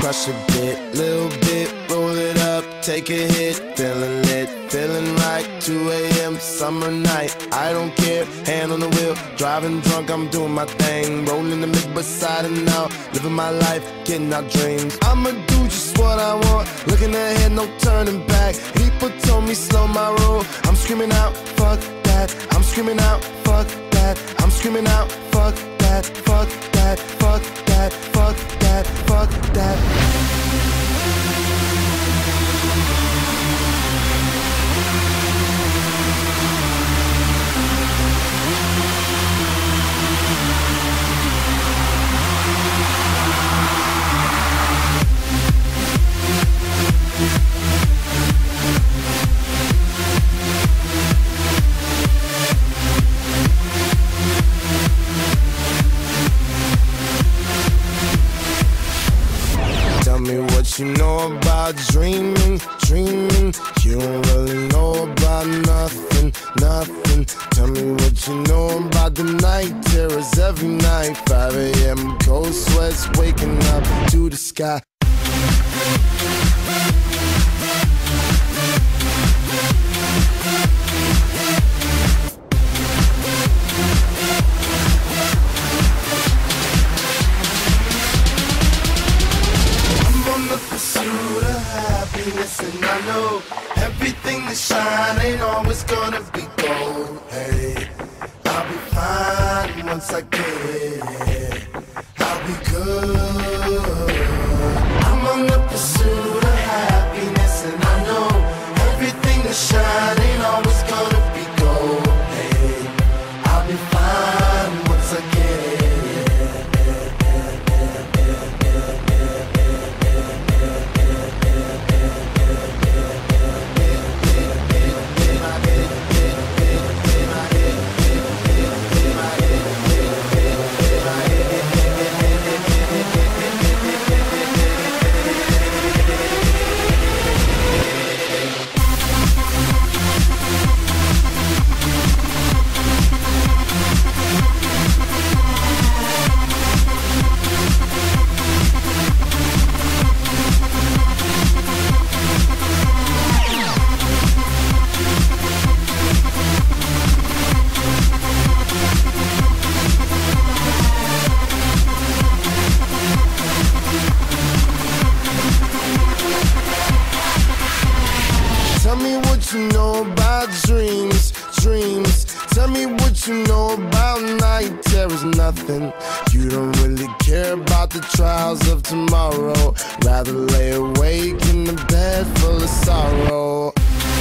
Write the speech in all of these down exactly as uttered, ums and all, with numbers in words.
crush a bit, little bit, roll it up, take a hit, feeling lit, feeling right, two A M summer night, I don't care, hand on the wheel, driving drunk, I'm doing my thing, rolling the mid beside and out, living my life, getting our dreams. I'ma do just what I want, looking ahead, no turning back. People told me slow my roll, I'm screaming out, fuck that, I'm screaming out, fuck that, I'm screaming out, fuck that, fuck that, fuck that, fuck that, fuck that. Tell me what you know about dreaming, dreaming. You don't really know about nothing, nothing. Tell me what you know about the night terrors every night. five A M cold sweats waking up to the sky. And I know everything that shine ain't always gonna be gold. Hey, I'll be fine once I get it. I'll be good. I'm on the pursuit of happiness, and I know everything that shine ain't always gonna be gold. Hey, I'll be fine once I get it. Tell me what you know about dreams, dreams. Tell me what you know about night terrors, nothing. You don't really care about the trials of tomorrow. Rather lay awake in the bed full of sorrow.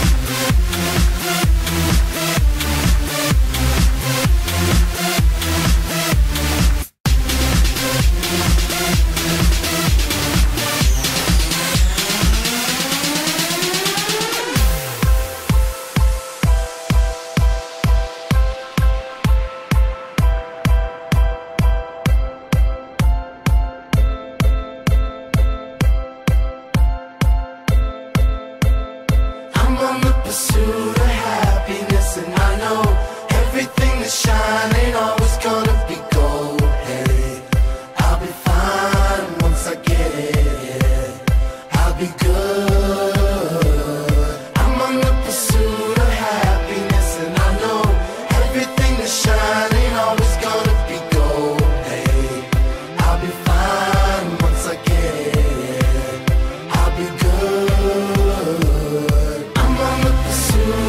Pursuit of happiness, and I know everything that shine ain't always gonna be gold. Hey, I'll be fine once I get it. Yeah, I'll be good. I'm on the pursuit of happiness, and I know everything that shine ain't always gonna be gold. Hey, I'll be fine once I get it. Yeah, I'll be good. I'm on the pursuit.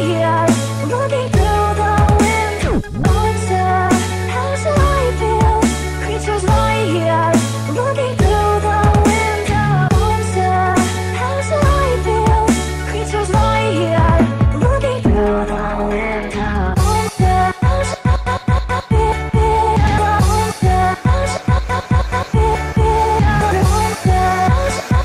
here, looking through the window. Monster, how's the light feel? Creatures lie here, looking through the window. Monster, how's the light feel? Creatures lie here, looking through the window. Monster, how's the light feel? Monster, how's the light feel? Monster, how's the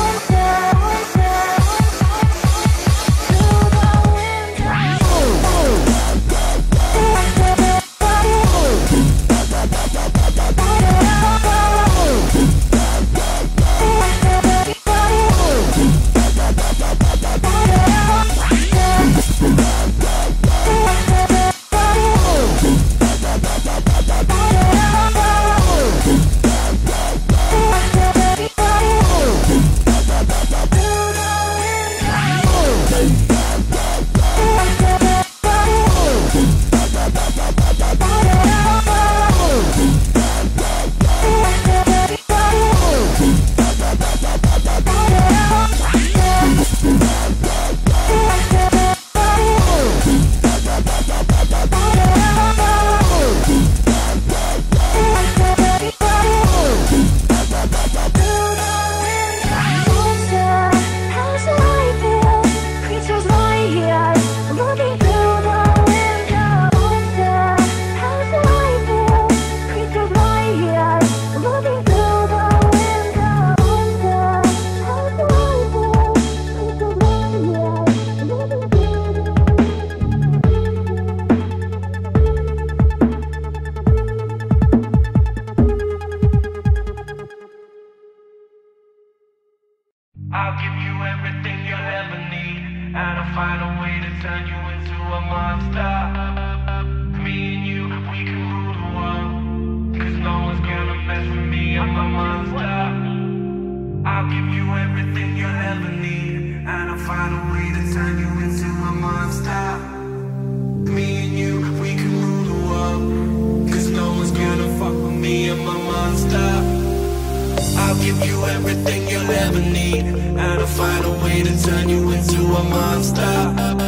I'll give you everything you'll ever need, and I'll find a way to turn you into a monster. Me and you, we can rule the world, cause no one's gonna mess with me, I'm a monster. I'll give you everything you'll ever need, and I'll find a way to turn you into a monster. Me and you, we can rule the world, cause no one's gonna fuck with me, I'm a monster. I'll give you everything you'll ever need, and I'll find a way to turn you into a monster.